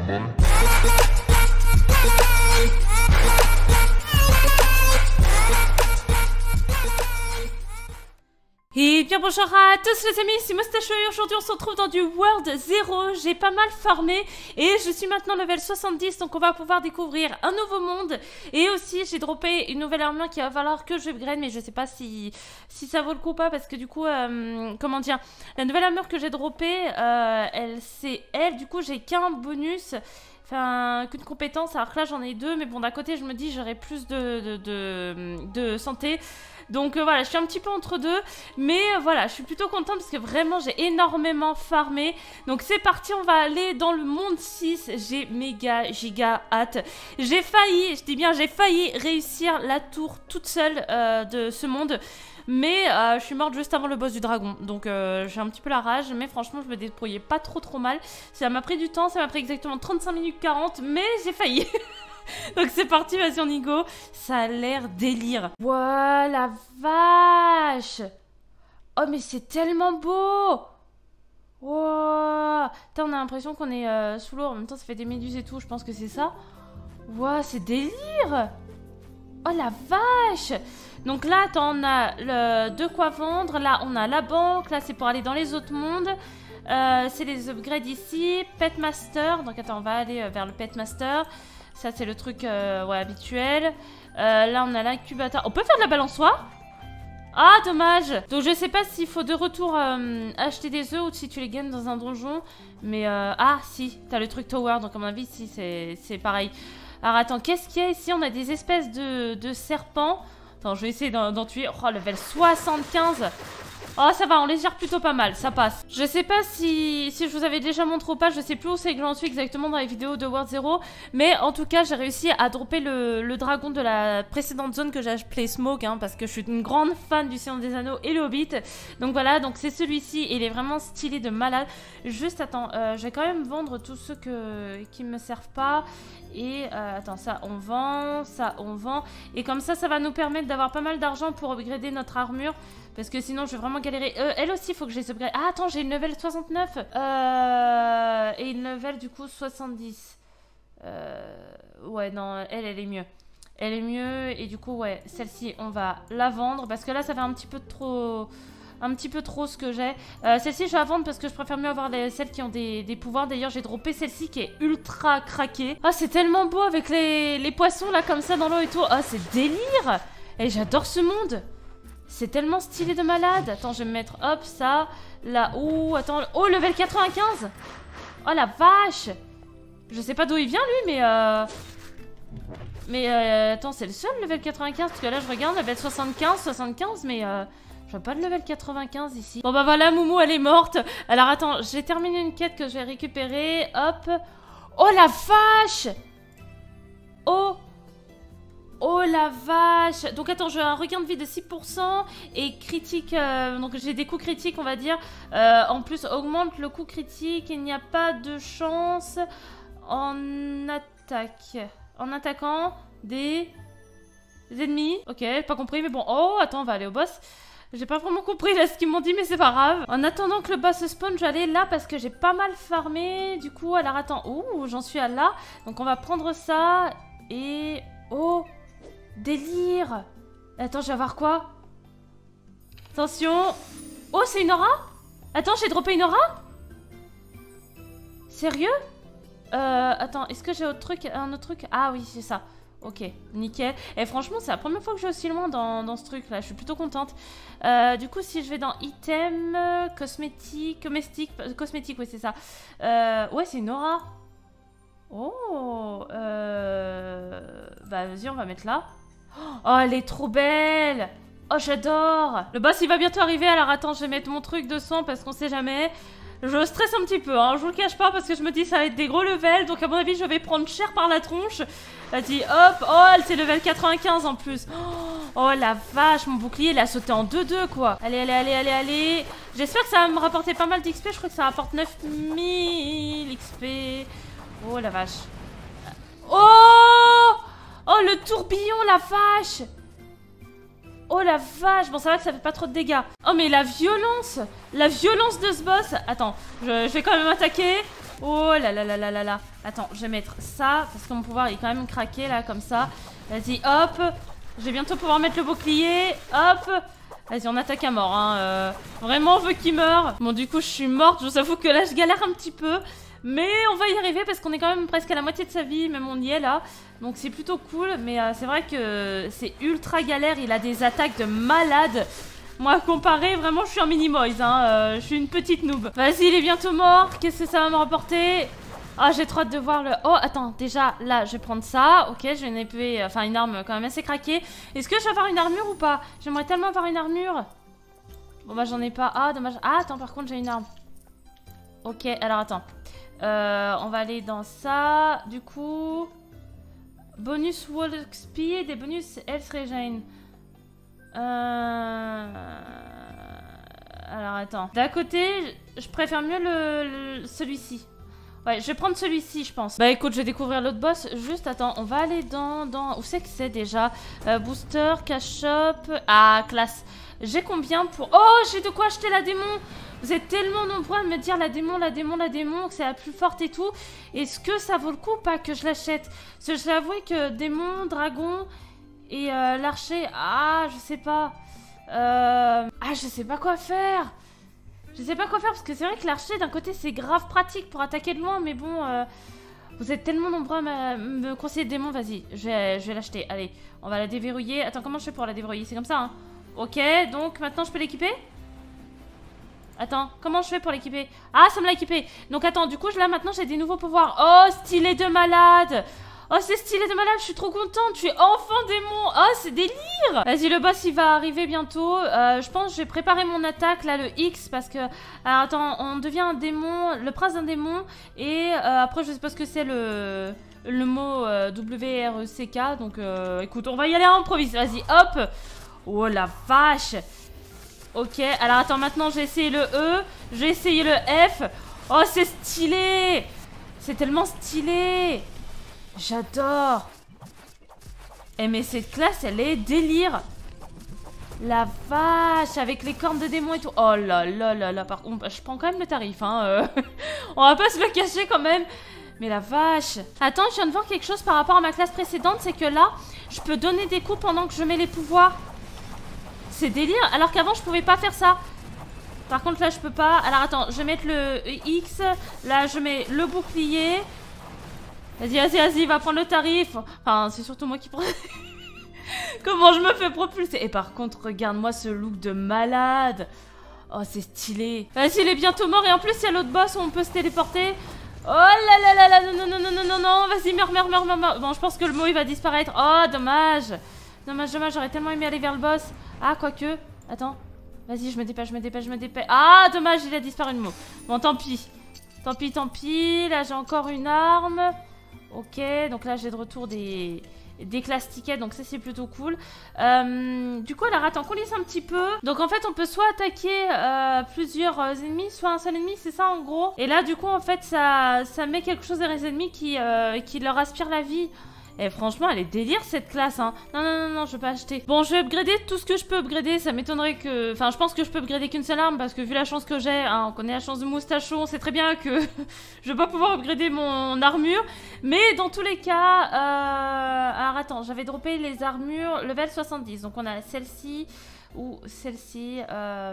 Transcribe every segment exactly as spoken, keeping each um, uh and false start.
Et bien bonjour à tous les amis, c'est Moustacho et aujourd'hui on se retrouve dans du World zéro. J'ai pas mal farmé et je suis maintenant level soixante-dix, donc on va pouvoir découvrir un nouveau monde. Et aussi j'ai droppé une nouvelle armure qui va falloir que je upgrade, mais je sais pas si, si ça vaut le coup ou pas, parce que du coup, euh, comment dire, la nouvelle armure que j'ai droppée, euh, elle c'est elle, du coup j'ai qu'un bonus. Enfin, qu'une compétence, alors que là j'en ai deux, mais bon d'un côté je me dis j'aurai plus de, de, de, de santé. Donc euh, voilà, je suis un petit peu entre deux, mais euh, voilà, je suis plutôt contente parce que vraiment j'ai énormément farmé. Donc c'est parti, on va aller dans le monde six, j'ai méga giga hâte. J'ai failli, je dis bien j'ai failli réussir la tour toute seule euh, de ce monde. Mais euh, je suis morte juste avant le boss du dragon, donc euh, j'ai un petit peu la rage, mais franchement je me débrouillais pas trop trop mal. Ça m'a pris du temps, ça m'a pris exactement trente-cinq minutes quarante, mais j'ai failli. Donc c'est parti, vas-y on y go. Ça a l'air délire. Ouah la vache. Oh mais c'est tellement beau. Ouah. Putain, on a l'impression qu'on est euh, sous l'eau, en même temps ça fait des méduses et tout, je pense que c'est ça. Ouah, c'est délire. Oh la vache. Donc là, attends, on a le, de quoi vendre. Là, on a la banque. Là, c'est pour aller dans les autres mondes. Euh, c'est les upgrades ici. Petmaster. Donc attends, on va aller euh, vers le Petmaster. Ça, c'est le truc euh, ouais, habituel. Euh, là, on a l'incubateur. On peut faire de la balançoire? Ah, dommage. Donc, je sais pas s'il faut de retour euh, acheter des œufs ou si tu les gagnes dans un donjon. Mais, euh, ah, si. T'as le truc tower. Donc, à mon avis, si, c'est pareil. Alors, attends, qu'est-ce qu'il y a ici? On a des espèces de, de serpents. Attends, je vais essayer d'en tuer. Oh, level soixante-quinze. Oh, ça va, on les gère plutôt pas mal, ça passe. Je sais pas si, si je vous avais déjà montré ou pas, je sais plus où c'est que j'en suis exactement dans les vidéos de World zéro. Mais en tout cas, j'ai réussi à dropper le, le dragon de la précédente zone que j'ai appelé Smoke, hein, parce que je suis une grande fan du Seigneur des Anneaux et le Hobbit. Donc voilà, donc c'est celui-ci, il est vraiment stylé de malade. Juste, attends, euh, je vais quand même vendre tous ceux que, qui me servent pas. Et euh, attends, ça on vend, ça on vend. Et comme ça, ça va nous permettre d'avoir pas mal d'argent pour upgrader notre armure. Parce que sinon, je vais vraiment galérer. Euh, elle aussi, il faut que je les upgrade. Ah, attends, j'ai une level soixante-neuf. Euh, et une level, du coup, soixante-dix. Euh, ouais, non, elle, elle est mieux. Elle est mieux. Et du coup, ouais, celle-ci, on va la vendre. Parce que là, ça fait un petit peu trop... Un petit peu trop ce que j'ai. Euh, celle-ci, je vais la vendre parce que je préfère mieux avoir les, celles qui ont des, des pouvoirs. D'ailleurs, j'ai droppé celle-ci qui est ultra craquée. Ah, c'est tellement beau avec les, les poissons, là, comme ça, dans l'eau et tout. Ah, c'est délire. Et j'adore ce monde. C'est tellement stylé de malade. Attends, je vais me mettre, hop, ça. Là, oh, attends. Oh, level quatre-vingt-quinze. Oh, la vache. Je sais pas d'où il vient, lui, mais... Euh... Mais, euh, attends, c'est le seul, level quatre-vingt-quinze. Parce que là, je regarde, level soixante-quinze, soixante-quinze, mais... Euh... Je vois pas de level quatre-vingt-quinze ici. Bon bah voilà, Moumou, elle est morte. Alors attends, j'ai terminé une quête que je vais récupérer. Hop. Oh la vache. Oh. Oh la vache. Donc attends, j'ai un regain de vie de six pour cent. Et critique, euh, donc j'ai des coups critiques on va dire. Euh, en plus, augmente le coup critique. Il n'y a pas de chance en attaque. En attaquant des, des ennemis. Ok, pas compris, mais bon. Oh, attends, on va aller au boss. J'ai pas vraiment compris là ce qu'ils m'ont dit, mais c'est pas grave. En attendant que le boss spawn, j'allais là parce que j'ai pas mal farmé. Du coup, alors attends. Ouh, j'en suis à là. Donc on va prendre ça. Et... Oh, délire. Attends, je vais avoir quoi? Attention. Oh, c'est une aura? Attends, j'ai droppé une aura? Sérieux? Euh, attends, est-ce que j'ai autre truc, un autre truc? Ah oui, c'est ça. Ok, nickel. Et franchement, c'est la première fois que je vais aussi loin dans, dans ce truc-là. Je suis plutôt contente. Euh, du coup, si je vais dans item, cosmétique, domestique, cosmétique, oui, c'est ça. Euh, ouais, c'est une aura. Oh, euh... bah, vas-y, on va mettre là. Oh, elle est trop belle. Oh, j'adore. Le boss, il va bientôt arriver. Alors, attends, je vais mettre mon truc de sang parce qu'on sait jamais. Je stresse un petit peu, hein, je vous le cache pas parce que je me dis ça va être des gros levels, donc à mon avis je vais prendre cher par la tronche. Vas-y, hop, oh, elle c'est level quatre-vingt-quinze en plus. Oh la vache, mon bouclier il a sauté en deux deux quoi. Allez, allez, allez, allez, allez. J'espère que ça va me rapporter pas mal d'X P, je crois que ça rapporte neuf mille X P. Oh la vache. Oh, oh le tourbillon, la vache. Oh la vache, bon ça va que ça fait pas trop de dégâts. Oh mais la violence, la violence de ce boss. Attends, je, je vais quand même attaquer. Oh là là là là là là. Attends, je vais mettre ça, parce que mon pouvoir il est quand même craqué, là, comme ça. Vas-y, hop. Je vais bientôt pouvoir mettre le bouclier. Hop. Vas-y, on attaque à mort, hein. Euh, vraiment, on veut qu'il meure. Bon, du coup, je suis morte. Je vous avoue que là, je galère un petit peu. Mais on va y arriver parce qu'on est quand même presque à la moitié de sa vie. Même on y est, là. Donc, c'est plutôt cool. Mais euh, c'est vrai que c'est ultra galère. Il a des attaques de malade. Moi, comparé, vraiment, je suis un mini-moise, hein. Euh, je suis une petite noob. Vas-y, il est bientôt mort. Qu'est-ce que ça va me rapporter? Ah, j'ai trop hâte de voir le... Oh, attends, déjà, là, je vais prendre ça. Ok, j'ai une épée, enfin une arme quand même assez craquée. Est-ce que je vais avoir une armure ou pas? J'aimerais tellement avoir une armure. Bon, bah, j'en ai pas. Ah, dommage. Ah, attends, par contre, j'ai une arme. Ok, alors, attends. Euh, on va aller dans ça. Du coup... Bonus Walk Speed et bonus Health Regen. Euh... Alors, attends. D'un côté, je préfère mieux le, le celui-ci. Ouais, je vais prendre celui-ci, je pense. Bah écoute, je vais découvrir l'autre boss. Juste, attends, on va aller dans... dans... Où c'est que c'est déjà? euh, Booster, cash shop... Ah, classe. J'ai combien pour... Oh, j'ai de quoi acheter la démon. Vous êtes tellement nombreux à me dire la démon, la démon, la démon, que c'est la plus forte et tout. Est-ce que ça vaut le coup ou pas que je l'achète? Parce que je vais avouer que démon, dragon et euh, l'archer... Ah, je sais pas. Euh... Ah, je sais pas quoi faire. Je sais pas quoi faire parce que c'est vrai que l'archer d'un côté c'est grave pratique pour attaquer de loin, mais bon, euh, vous êtes tellement nombreux à me conseiller de démon, vas-y, je vais, je vais l'acheter. Allez, on va la déverrouiller. Attends, comment je fais pour la déverrouiller? C'est comme ça, hein? Ok, donc maintenant je peux l'équiper? Attends, comment je fais pour l'équiper? Ah, ça me l'a équipé. Donc attends, du coup là maintenant j'ai des nouveaux pouvoirs. Oh, stylé de malade. Oh, c'est stylé de malade, je suis trop contente. Tu es enfin démon. Oh, c'est délire. Vas-y, le boss, il va arriver bientôt. Euh, je pense que je vais préparer mon attaque, là, le X, parce que... Alors, attends, on devient un démon, le prince d'un démon. Et euh, après, je sais pas ce que c'est le... le mot euh, W R E C K. Donc, euh, écoute, on va y aller à improvise. Vas-y, hop. Oh, la vache. Ok, alors attends, maintenant, j'ai essayé le E. J'ai essayé le F. Oh, c'est stylé. C'est tellement stylé. J'adore. Eh mais cette classe, elle est délire. La vache, avec les cornes de démon et tout. Oh là là là là, par contre, je prends quand même le tarif, hein. Euh... On va pas se le cacher quand même. Mais la vache. Attends, je viens de voir quelque chose par rapport à ma classe précédente. C'est que là, je peux donner des coups pendant que je mets les pouvoirs. C'est délire, alors qu'avant, je pouvais pas faire ça. Par contre, là, je peux pas. Alors attends, je vais mettre le X. Là, je mets le bouclier. Vas-y, vas-y, vas-y, va prendre le tarif. Enfin, c'est surtout moi qui prends... Comment je me fais propulser. Et par contre, regarde-moi ce look de malade. Oh, c'est stylé. Vas-y, il est bientôt mort. Et en plus, il y a l'autre boss où on peut se téléporter. Oh là là là là, non, non, non, non, non, non. Vas-y, meurs, meurs, meurs, meurs. Bon, je pense que le mot, il va disparaître. Oh, dommage. Dommage, dommage, j'aurais tellement aimé aller vers le boss. Ah, quoique. Attends. Vas-y, je me dépêche, je me dépêche, je me dépêche. Ah, dommage, il a disparu le mot. Bon, tant pis. Tant pis, tant pis. Là, j'ai encore une arme. Ok, donc là j'ai de retour des, des classes tickets, donc ça c'est plutôt cool. Euh, du coup, alors attends, qu'on lisse un petit peu. Donc en fait, on peut soit attaquer euh, plusieurs euh, ennemis, soit un seul ennemi, c'est ça en gros. Et là, du coup, en fait, ça, ça met quelque chose dans les ennemis qui, euh, qui leur aspire la vie. Et franchement, elle est délire cette classe, hein. Non, non, non, non, je vais pas acheter. Bon, je vais upgrader tout ce que je peux upgrader. Ça m'étonnerait que... Enfin, je pense que je peux upgrader qu'une seule arme parce que vu la chance que j'ai, hein, on connaît la chance de Moustachon, on sait très bien que je vais pas pouvoir upgrader mon armure. Mais dans tous les cas... Euh... Alors attends, j'avais droppé les armures level soixante-dix. Donc on a celle-ci ou celle-ci... Euh...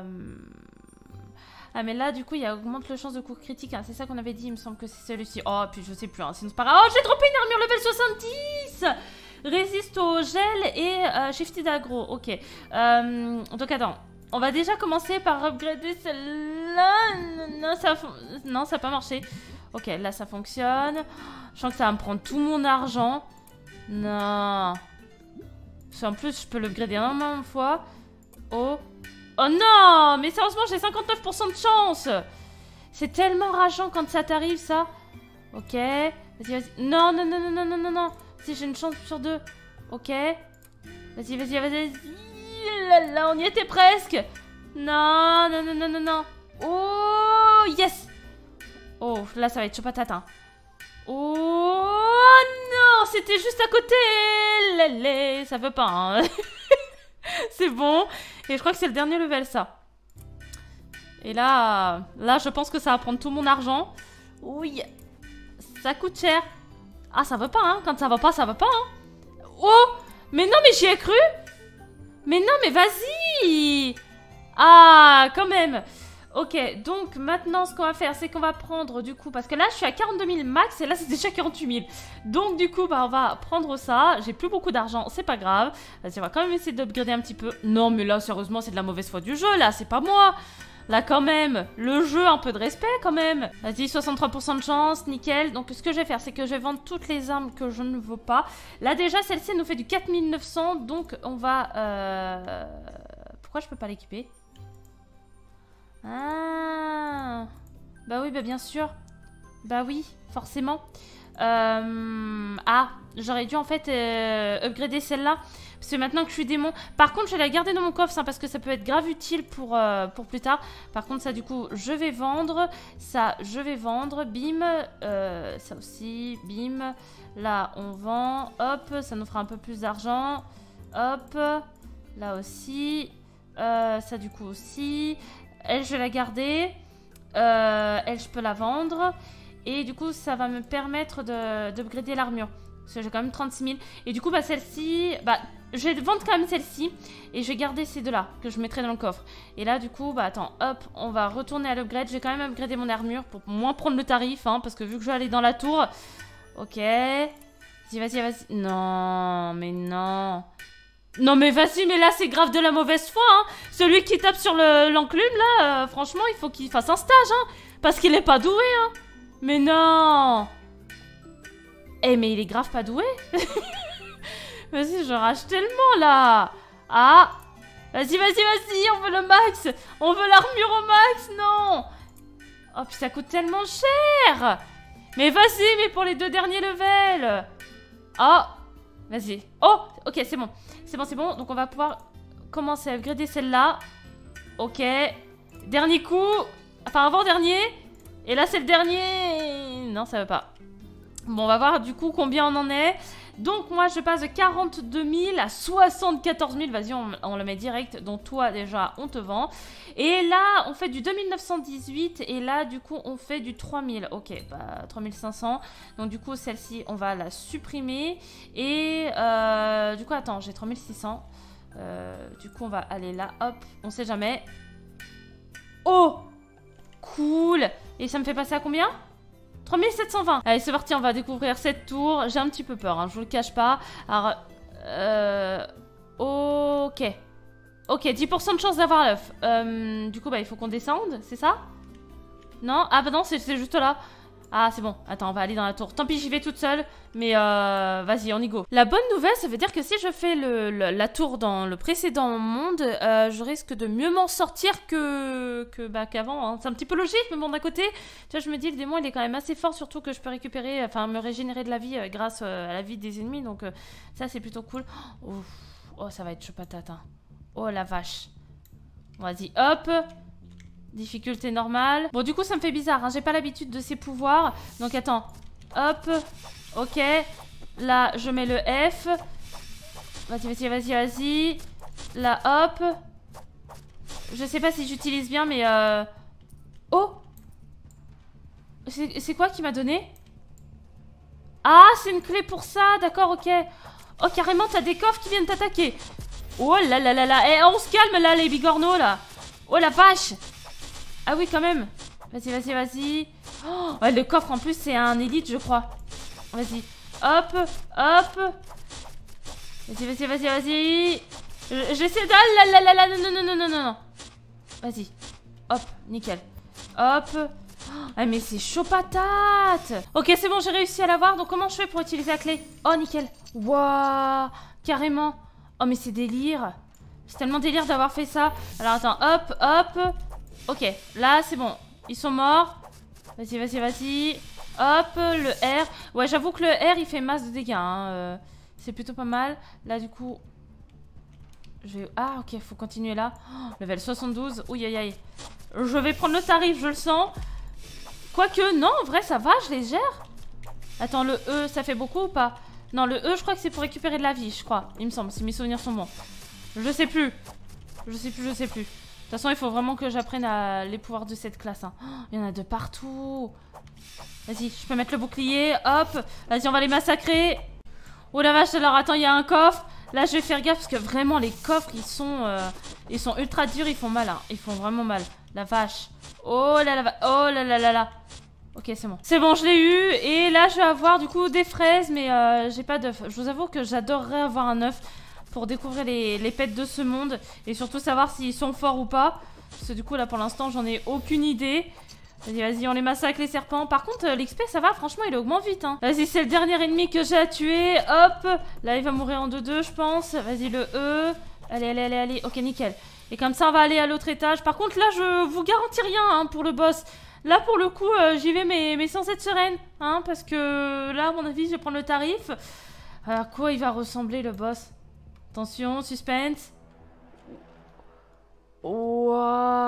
Ah mais là du coup il augmente le chance de coup critique, hein. C'est ça qu'on avait dit, il me semble que c'est celui-ci. Oh puis je sais plus, hein. Sinon c'est pas grave. Oh j'ai droppé une armure level soixante-dix. Résiste au gel et euh, shifted aggro, ok. euh, Donc attends, on va déjà commencer par upgrader celle-là. Non ça, non ça n'a pas marché. Ok là ça fonctionne. Je sens que ça va me prendre tout mon argent. Non. Parce qu'en plus je peux l'upgrader énormément de fois. Oh. Oh non, mais sérieusement, j'ai cinquante-neuf pour cent de chance. C'est tellement rageant quand ça t'arrive, ça. Ok. Vas-y, vas-y. Non, non, non, non, non, non, non, non. Si, j'ai une chance sur deux. Ok. Vas-y, vas-y, vas-y. Là, là, on y était presque. Non, non, non, non, non, non. Oh, yes. Oh, là, ça va être chaud patate, hein. Oh, non, c'était juste à côté. Lélé, ça veut pas, hein. C'est bon. Et je crois que c'est le dernier level, ça. Et là, là, je pense que ça va prendre tout mon argent. Oui. Ça coûte cher. Ah, ça va pas, hein. Quand ça va pas, ça va pas, hein. Oh! Mais non, mais j'y ai cru. Mais non, mais vas-y. Ah, quand même. Ok, donc maintenant, ce qu'on va faire, c'est qu'on va prendre, du coup, parce que là, je suis à quarante-deux mille max, et là, c'est déjà quarante-huit mille. Donc, du coup, bah, on va prendre ça. J'ai plus beaucoup d'argent, c'est pas grave. Vas-y, on va quand même essayer d'upgrader un petit peu. Non, mais là, sérieusement, c'est de la mauvaise foi du jeu, là, c'est pas moi. Là, quand même, le jeu, un peu de respect, quand même. Vas-y, soixante-trois pour cent de chance, nickel. Donc, ce que je vais faire, c'est que je vais vendre toutes les armes que je ne veux pas. Là, déjà, celle-ci, elle nous fait du quatre mille neuf cents, donc on va... Euh... Pourquoi je peux pas l'équiper ? Ah, bah oui, bah bien sûr. Bah oui, forcément. Euh... Ah, j'aurais dû en fait euh, upgrader celle-là. Parce que maintenant que je suis démon... Par contre, je vais la garder dans mon coffre, ça, parce que ça peut être grave utile pour, euh, pour plus tard. Par contre, ça, du coup, je vais vendre. Ça, je vais vendre. Bim. Euh, ça aussi. Bim. Là, on vend. Hop, ça nous fera un peu plus d'argent. Hop. Là aussi. Euh, ça, du coup, aussi. Elle, je vais la garder. Euh, elle, je peux la vendre. Et du coup, ça va me permettre d'upgrader l'armure. Parce que j'ai quand même trente-six mille. Et du coup, bah, celle-ci... Bah, je vais vendre quand même celle-ci. Et je vais garder ces deux-là, que je mettrai dans le coffre. Et là, du coup, bah, attends. Hop, on va retourner à l'upgrade. Je vais quand même upgrader mon armure pour moins prendre le tarif. Hein, parce que vu que je vais aller dans la tour... Ok. Vas-y, vas-y, vas-y. Non, mais non... Non mais vas-y, mais là c'est grave de la mauvaise foi, hein. Celui qui tape sur l'enclume, là, euh, franchement, il faut qu'il fasse un stage, hein. Parce qu'il est pas doué, hein. Mais non. Eh, mais il est grave pas doué. Vas-y, je rage tellement, là. Ah. Vas-y, vas-y, vas-y, on veut le max. On veut l'armure au max, non. Oh, puis ça coûte tellement cher. Mais vas-y, mais pour les deux derniers levels. Oh. Vas-y. Oh, ok, c'est bon. C'est bon, c'est bon. Donc, on va pouvoir commencer à upgrader celle-là. Ok. Dernier coup. Enfin, avant-dernier. Et là, c'est le dernier. Non, ça va pas. Bon, on va voir du coup combien on en est. Donc, moi, je passe de quarante-deux mille à soixante-quatorze mille. Vas-y, on, on le met direct. Donc, toi, déjà, on te vend. Et là, on fait du deux mille neuf cent dix-huit. Et là, du coup, on fait du trois mille. Ok, bah, trois mille cinq cents. Donc, du coup, celle-ci, on va la supprimer. Et euh, du coup, attends, j'ai trois mille six cents. Euh, du coup, on va aller là. Hop, on sait jamais. Oh, cool. Et ça me fait passer à combien ? trois mille sept cent vingt. Allez, c'est parti, on va découvrir cette tour. J'ai un petit peu peur, hein, je vous le cache pas. Alors, euh... ok. Ok, dix pour cent de chance d'avoir l'œuf. Euh, du coup, bah, il faut qu'on descende, c'est ça? Non? Ah bah non, c'est juste là. Ah, c'est bon. Attends, on va aller dans la tour. Tant pis, j'y vais toute seule. Mais euh, vas-y, on y go. La bonne nouvelle, ça veut dire que si je fais le, le, la tour dans le précédent monde, euh, je risque de mieux m'en sortir que, que bah, qu'avant. Hein. C'est un petit peu logique, mais bon, d'un côté, tu vois, je me dis, le démon, il est quand même assez fort, surtout que je peux récupérer, enfin, me régénérer de la vie euh, grâce euh, à la vie des ennemis. Donc, euh, ça, c'est plutôt cool. Oh, oh, ça va être chaud patate. Hein. Oh, la vache. Vas-y, hop. Difficulté normale. Bon, du coup, ça me fait bizarre. Hein. J'ai pas l'habitude de ces pouvoirs. Donc, attends. Hop. Ok. Là, je mets le F. Vas-y, vas-y, vas-y, vas-y. Là, hop. Je sais pas si j'utilise bien, mais... Euh... Oh. C'est quoi qui m'a donné? Ah, c'est une clé pour ça. D'accord, ok. Oh, carrément, t'as des coffres qui viennent t'attaquer. Oh là là là là. Eh, on se calme, là, les bigorneaux, là. Oh, la vache. Ah oui, quand même. Vas-y, vas-y, vas-y. Oh, ouais, le coffre, en plus, c'est un élite, je crois. Vas-y. Hop, hop. Vas-y, vas-y, vas-y, vas-y. J'essaie de... Ah là là là là, non, non, non, non, non, non. Vas-y. Hop, nickel. Hop. Ah, mais c'est chaud patate. Ok, c'est bon, j'ai réussi à l'avoir. Donc, comment je fais pour utiliser la clé? Oh, nickel. Waouh, carrément. Oh, mais c'est délire. C'est tellement délire d'avoir fait ça. Alors, attends, hop, hop. Ok, là c'est bon, ils sont morts. Vas-y, vas-y, vas-y. Hop, le R. Ouais, j'avoue que le R il fait masse de dégâts. Hein. Euh, c'est plutôt pas mal. Là, du coup, je vais... Ah, ok, faut continuer là. Oh, level soixante-douze. Ouh, aïe, aïe. Je vais prendre le tarif, je le sens. Quoique, non, en vrai, ça va, je les gère. Attends, le E, ça fait beaucoup ou pas? Non, le E, je crois que c'est pour récupérer de la vie, je crois. Il me semble, si mes souvenirs sont bons. Je sais plus. Je sais plus, je sais plus. De toute façon, il faut vraiment que j'apprenne à... les pouvoirs de cette classe. Hein. Oh, il y en a de partout. Vas-y, je peux mettre le bouclier. Hop. Vas-y, on va les massacrer. Oh la vache, alors attends, il y a un coffre. Là, je vais faire gaffe parce que vraiment, les coffres, ils sont, euh, ils sont ultra durs. Ils font mal, hein. Ils font vraiment mal. La vache. Oh là là, oh là là là là. Ok, c'est bon. C'est bon, je l'ai eu. Et là, je vais avoir du coup des fraises, mais euh, j'ai pas d'œuf. Je vous avoue que j'adorerais avoir un œuf pour découvrir les, les pets de ce monde. Et surtout savoir s'ils sont forts ou pas. Parce que du coup, là, pour l'instant, j'en ai aucune idée. Vas-y, vas-y, on les massacre, les serpents. Par contre, euh, l'X P, ça va, franchement, il augmente vite. Hein. Vas-y, c'est le dernier ennemi que j'ai à tuer. Hop. Là, il va mourir en deux deux, je pense. Vas-y, le E. Allez, allez, allez, allez. Ok, nickel. Et comme ça, on va aller à l'autre étage. Par contre, là, je vous garantis rien hein, pour le boss. Là, pour le coup, euh, j'y vais, mais, mais sans être sereine. Hein, parce que là, à mon avis, je vais prendre le tarif. À quoi il va ressembler, le boss? Attention, suspense. What?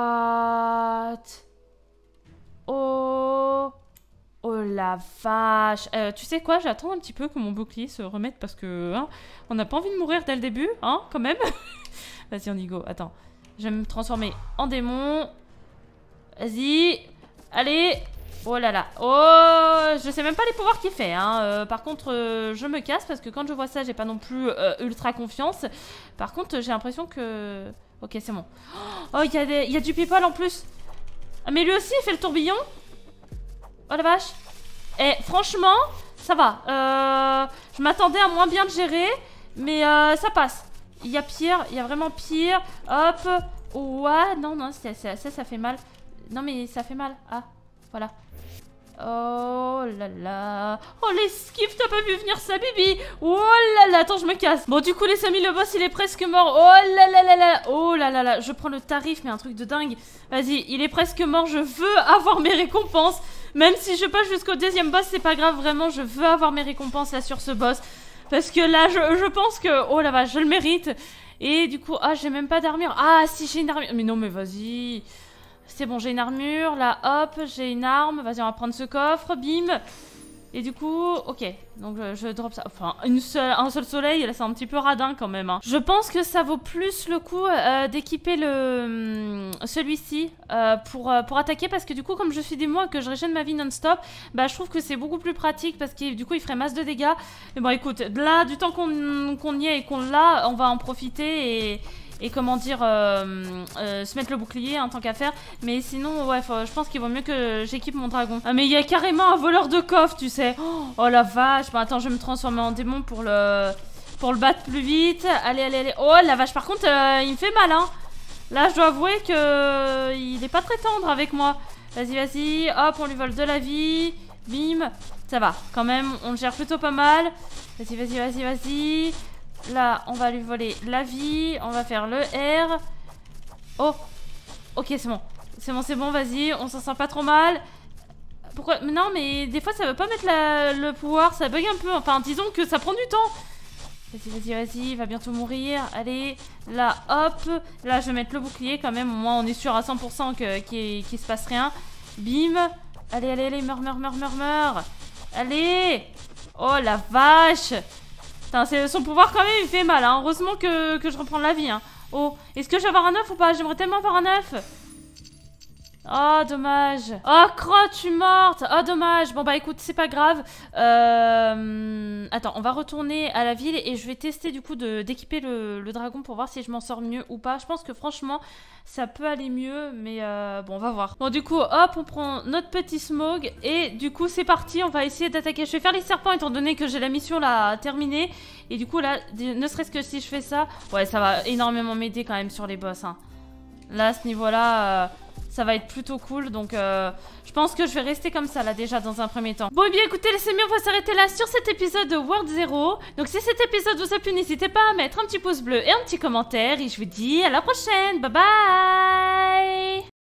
Oh. Oh la vache. Euh, tu sais quoi? J'attends un petit peu que mon bouclier se remette parce que hein, on n'a pas envie de mourir dès le début, hein, quand même. Vas-y, on y go. Attends. Je vais me transformer en démon. Vas-y. Allez. Oh là là. Oh, je sais même pas les pouvoirs qu'il fait. Hein. Euh, par contre, euh, je me casse parce que quand je vois ça, j'ai pas non plus euh, ultra confiance. Par contre, j'ai l'impression que... Ok, c'est bon. Oh, il y, y a du people en plus. Ah, mais lui aussi, il fait le tourbillon. Oh la vache. Et franchement, ça va. Euh, je m'attendais à moins bien le gérer. Mais euh, ça passe. Il y a pire. Il y a vraiment pire. Hop. Ouais. Non, non, ça, ça, ça, ça fait mal. Non, mais ça fait mal. Ah, voilà. Oh là là. Oh les skiffs, t'as pas vu venir ça, Bibi. Oh là là, attends, je me casse. Bon, du coup, les amis, le boss, il est presque mort. Oh là là là là. Oh là là là. Je prends le tarif, mais un truc de dingue. Vas-y, il est presque mort. Je veux avoir mes récompenses. Même si je passe jusqu'au deuxième boss, c'est pas grave. Vraiment, je veux avoir mes récompenses là sur ce boss. Parce que là, je, je pense que... Oh la vache, je le mérite. Et du coup, ah, j'ai même pas d'armure. Ah, si, j'ai une armure. Mais non, mais vas-y. C'est bon, j'ai une armure. Là, hop, j'ai une arme. Vas-y, on va prendre ce coffre. Bim. Et du coup, ok. Donc, je, je drop ça. Enfin, une seule, un seul soleil, là, c'est un petit peu radin quand même. Hein. Je pense que ça vaut plus le coup euh, d'équiper le celui-ci euh, pour, euh, pour attaquer. Parce que du coup, comme je suis démon et que je régène ma vie non-stop, bah, je trouve que c'est beaucoup plus pratique. Parce que du coup, il ferait masse de dégâts. Mais bon, écoute, là, du temps qu'on qu'on y est et qu'on l'a, on va en profiter et... Et comment dire, euh, euh, se mettre le bouclier en tant qu'à faire. Mais sinon, ouais, faut, je pense qu'il vaut mieux que j'équipe mon dragon. Ah, mais il y a carrément un voleur de coffre, tu sais. Oh, oh la vache. Bon, attends, je vais me transformer en démon pour le, pour le battre plus vite. Allez, allez, allez. Oh la vache, par contre, euh, il me fait mal, hein. Là, je dois avouer que euh, il est pas très tendre avec moi. Vas-y, vas-y. Hop, on lui vole de la vie. Bim. Ça va, quand même, on le gère plutôt pas mal. Vas-y, vas-y, vas-y, vas-y. Là, on va lui voler la vie. On va faire le R. Oh. Ok, c'est bon. C'est bon, c'est bon, vas-y. On s'en sent pas trop mal. Pourquoi? Non, mais des fois, ça veut pas mettre la... le pouvoir. Ça bug un peu. Enfin, disons que ça prend du temps. Vas-y, vas-y, vas-y. Il va bientôt mourir. Allez. Là, hop. Là, je vais mettre le bouclier quand même. Au moins, on est sûr à cent pour cent qu'il qu qu se passe rien. Bim. Allez, allez, allez. Meurs, meurs, meurs, meurs, meurs. Allez. Oh, la vache. Putain, son pouvoir quand même il fait mal, hein. Heureusement que, que je reprends la vie, hein. Oh, est-ce que je vais avoir un œuf ou pas? J'aimerais tellement avoir un œuf. Oh, dommage. Oh, crotte, je suis morte. Oh, dommage. Bon, bah écoute, c'est pas grave. Euh... Attends, on va retourner à la ville et je vais tester du coup d'équiper le, le dragon pour voir si je m'en sors mieux ou pas. Je pense que franchement, ça peut aller mieux, mais euh... bon, on va voir. Bon, du coup, hop, on prend notre petit smog et du coup, c'est parti. On va essayer d'attaquer. Je vais faire les serpents étant donné que j'ai la mission là terminée. Et du coup, là, ne serait-ce que si je fais ça, ouais, ça va énormément m'aider quand même sur les boss, hein. Là, à ce niveau-là... Euh... ça va être plutôt cool, donc euh, je pense que je vais rester comme ça là déjà dans un premier temps. Bon et bien écoutez les amis, on va s'arrêter là sur cet épisode de World Zero. Donc si cet épisode vous a plu, n'hésitez pas à mettre un petit pouce bleu et un petit commentaire. Et je vous dis à la prochaine, bye bye.